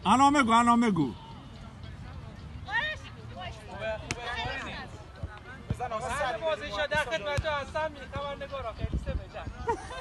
الان بگو بزن آقا سر بازیشا در خدمت هستم. می خبرنگارا خیلی سه بجن